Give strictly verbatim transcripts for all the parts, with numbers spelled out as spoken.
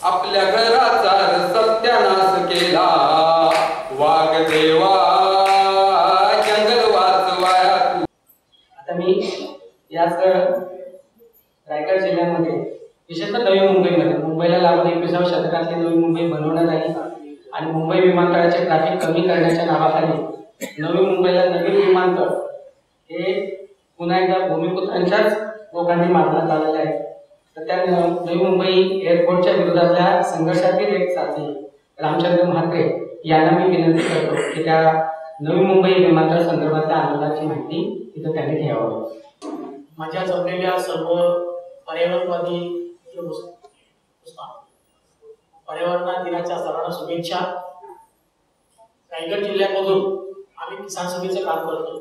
आपल्या घराचा सत्यानाश केला वाघदेवा जंगल वाचवाया तू। आता मी याच रायगड जिल्ह्यामध्ये विशेषतः नवी मुंबईमध्ये मुंबईला लागून एकविसाव्या शतकातली नवी मुंबई बनवण्यात आली आणि मुंबई विमानतळाचे ट्रॅफिक कमी करण्याच्या नावाखाली नवी मुंबईला नवीन विमानतळ हे पुन्हा एकदा भूमिपुत्रांच्याच लोकांनी मारण्यात आलेले आहे। तर त्या नवी मुंबई एअरपोर्टच्या विरोधातल्या संघर्षातील एक साथी रामचंद्र म्हात्रे यांना मी विनंती करतो की त्या नवी मुंबई विमानतळ संदर्भातल्या आंदोलनाची माहिती तिथे त्यांनी घ्यावं। माझ्या जमलेल्या सर्व पर्यावरणवादी पर्यावरण दिनाच्या सर्वांना शुभेच्छा। रायगड जिल्ह्यामधून आम्ही किसान सभेचं काम करतो।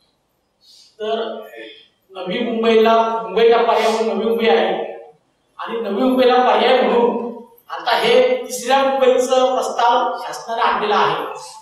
तर नवी मुंबईला मुंबईला पर्याय म्हणून नवी मुंबई आहे आणि नवी मुंबईला पर्याय म्हणून आता हे तिसऱ्या मुंबईचा प्रस्ताव शासनाने आणलेला आहे।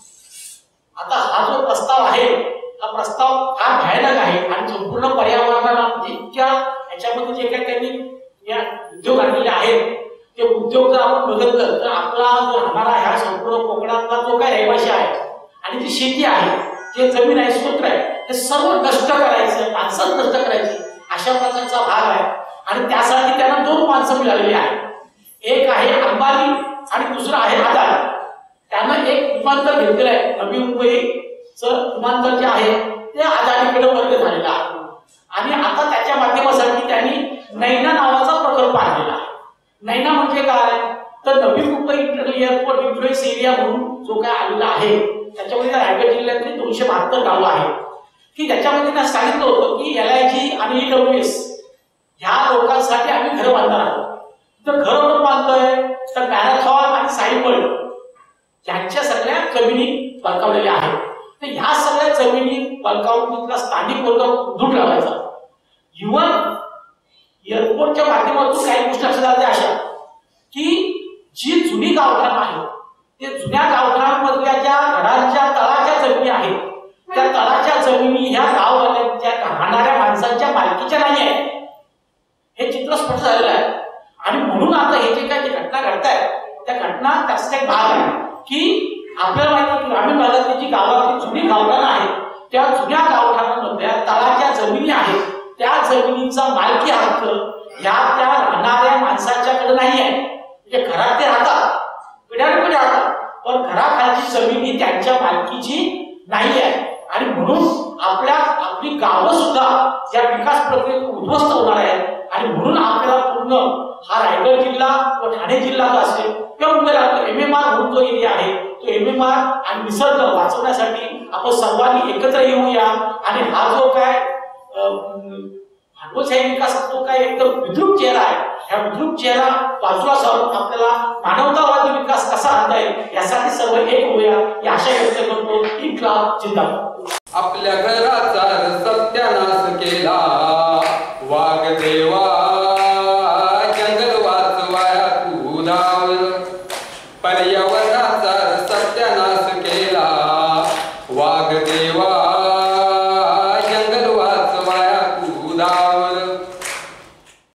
आता हा जो प्रस्ताव आहे हा प्रस्ताव फार भयानक आहे आणि संपूर्ण पर्यावरणाला इतक्या याच्यामध्ये जे काही त्यांनी या उद्योग आणलेले आहेत ते उद्योग जर आपण बदललं तर आपला जो राहणारा ह्या संपूर्ण कोकणातला जो काही रहिवासी आहे आणि जी शेती आहे जे जमीन आहे सूत्र आहे हे सर्व नष्ट करायचं माणसं नष्ट करायची अशा प्रकारचा भाग आहे आणि त्यासाठी त्यांना दोन माणसं मिळालेली आहेत। एक आहे अंबानी आणि दुसरं आहे अदानी। त्यानं एक विमानतळ घेतलेलं आहे नवी मुंबईचं विमानतळ जे आहे ते अदानीकडे वर्ग झालेलं आहे आणि आता त्याच्या माध्यमासाठी त्यांनी नैना नावाचा प्रकल्प आणलेला आहे। नैना म्हणजे काय तर Navi Mumbai international airport influence area म्हणून जो काय आलेला आहे त्याच्यामध्ये रायगड जिल्ह्यातली दोनशे बहात्तर गावं आहेत की त्याच्यामध्ये त्यांना सांगितलं होतं की एल आय जी आणि ईडब्ल्यूएस ह्या लोकांसाठी आम्ही घर बांधणार आहोत। तर घर कोण बांधतोय तर मॅरेथॉन आणि साईबर्ड यांच्या सगळ्या जमिनी बळकावलेल्या आहेत। तर ह्या सगळ्या जमिनी बळकावून तिथला स्थानिक वर्ग दूर लावायचा। इव्हन एअरपोर्टच्या माध्यमातून काही गोष्टी लक्षात आल्या अशा की जी जुनी गावठाणं आहेत ते जुन्या गावठाणांमधल्या ज्या घरांच्या तळाच्या जमिनी आहेत त्या तळाच्या जमिनी ह्या गाववाल्यांच्या राहणाऱ्या माणसांच्या मालकीच्या नाही आहेत हे चित्र स्पष्ट झालेलं आहे। आणि म्हणून आता हे जे काही घटना घडतायत त्या घटना त्याचा एक भाग आहे की आपल्याला माहिती की ग्रामीण भागातली जी गावातली जुनी गावठाणं आहेत त्या जुन्या गावठाणांमधल्या तळाच्या जमिनी आहेत त्या जमिनीचा मालकी हक्क ह्या त्या राहणाऱ्या माणसाच्याकडे नाही आहे। म्हणजे घरात ते राहतात पिढ्यानपिढ्या राहतात पण घराखालची जमीन ही त्यांच्या मालकीची नाही आहे आणि म्हणून आपल्या आपली गावं सुद्धा या विकास प्रक्रियेत उद्ध्वस्त होणार आहेत आणि म्हणून आपल्याला पूर्ण हा रायगड जिल्हा व ठाणे जिल्हा जो असेल किंवा मुंबईला एम एम आर म्हणून जो एरिया आहे तो एम एम आर आणि निसर्ग वाचवण्यासाठी आपण सर्वांनी एकत्र येऊया आणि हा जो काय भांडवलशाही विकासाचा जो काय एकदम विद्रूप चेहरा आहे ह्या विद्रूप चेहरा बाजूला सारून आपल्याला मानवतावादी विकास कसा आणता येईल यासाठी सर्व एक होऊया ही आशा व्यक्त करतो। इन्क्लाब जिंदाबाद। आपल्या घराचा सत्यानाश केला वाघदेवा जंगल वाचवाया तू धाव पर्यावरण